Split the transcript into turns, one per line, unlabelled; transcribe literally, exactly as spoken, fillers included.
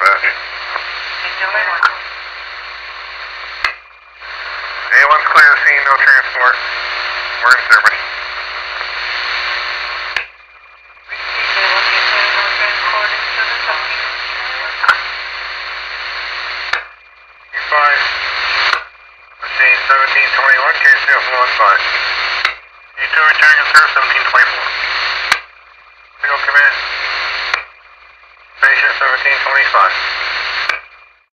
that. A one's clear of scene, no transport. We're in service. five. Machine seventeen twenty-one, K C F one five. E two returning to service seventeen twenty-four. Single command. Patient seventeen twenty-five.